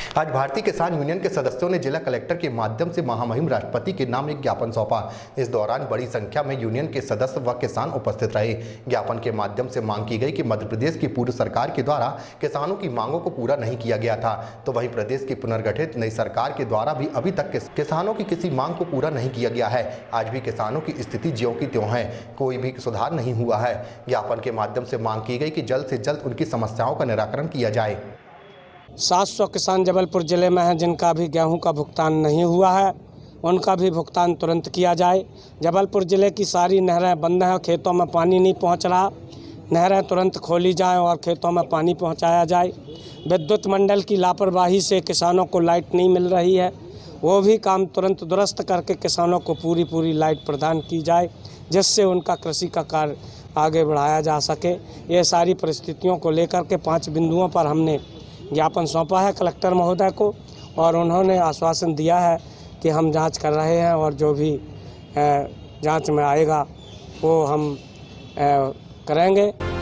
आज भारतीय किसान यूनियन के सदस्यों ने जिला कलेक्टर के माध्यम से महामहिम राष्ट्रपति के नाम एक ज्ञापन सौंपा। इस दौरान बड़ी संख्या में यूनियन के सदस्य व किसान उपस्थित रहे। ज्ञापन के माध्यम से मांग की गई कि मध्य प्रदेश की पूर्व सरकार के द्वारा किसानों की मांगों को पूरा नहीं किया गया था, तो वहीं प्रदेश की पुनर्गठित नई सरकार के द्वारा भी अभी तक किसानों की किसी मांग को पूरा नहीं किया गया है। आज भी किसानों की स्थिति ज्यों की त्यों है, कोई भी सुधार नहीं हुआ है। ज्ञापन के माध्यम से मांग की गई कि जल्द से जल्द उनकी समस्याओं का निराकरण किया जाए। 700 किसान जबलपुर ज़िले में हैं जिनका भी गेहूं का भुगतान नहीं हुआ है, उनका भी भुगतान तुरंत किया जाए। जबलपुर ज़िले की सारी नहरें बंद हैं, खेतों में पानी नहीं पहुंच रहा। नहरें तुरंत खोली जाएं और खेतों में पानी पहुंचाया जाए। विद्युत मंडल की लापरवाही से किसानों को लाइट नहीं मिल रही है, वो भी काम तुरंत दुरुस्त करके किसानों को पूरी लाइट प्रदान की जाए, जिससे उनका कृषि का कार्य आगे बढ़ाया जा सके। ये सारी परिस्थितियों को लेकर के 5 बिंदुओं पर हमने ज्ञापन सौंपा है कलेक्टर महोदय को, और उन्होंने आश्वासन दिया है कि हम जांच कर रहे हैं और जो भी जांच में आएगा वो हम करेंगे।